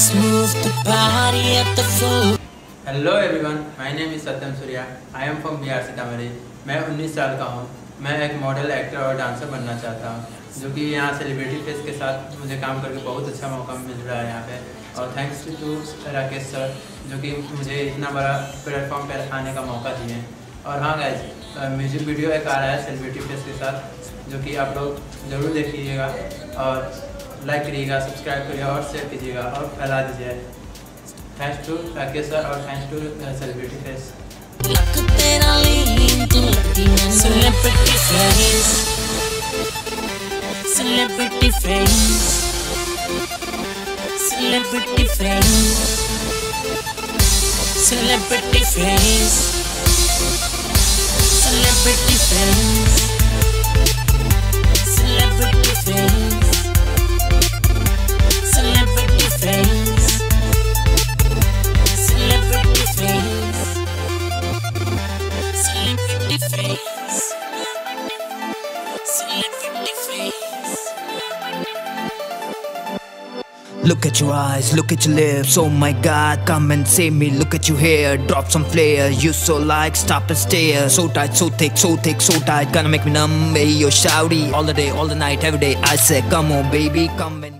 Let's move the party at the full. Hello everyone, my name is Satyam Surya. I am from Bihar Sitamarhi. मैं 19 साल का हूँ। मैं एक मॉडल, एक्टर और डांसर बनना चाहता हूँ, जो कि यहाँ सेलिब्रिटी फेस के साथ मुझे काम करके बहुत अच्छा मौका मिल रहा है यहाँ पे। और थैंक्स टू राकेश सर, जो कि मुझे इतना बड़ा प्लेटफॉर्म पर आने का मौका दिए। और हाँ गाइस, म्यूजिक वीडियो एक आ रहा है सेलिब्रिटी फेस के साथ, जो कि आप लोग ज़रूर देखिएगा और लाइक करिएगा, सब्सक्राइब करिएगा और शेयर कीजिएगा और फैला दीजिए। थैंक्स टू राकेश सर और thanks to celebrity face. Celebrity face, celebrity face, celebrity face, celebrity face, celebrity face, celebrity face, celebrity face, celebrity face, celebrity face, celebrity face. Look at your eyes, look at your lips, oh my god, come and save me. Look at your hair, drop some flair. You so like, stop and stare. So tight, so thick, so thick, so tight, gonna make me numb. Hey, yo, shouty, all the day, all the night, every day. I say, come on baby, come and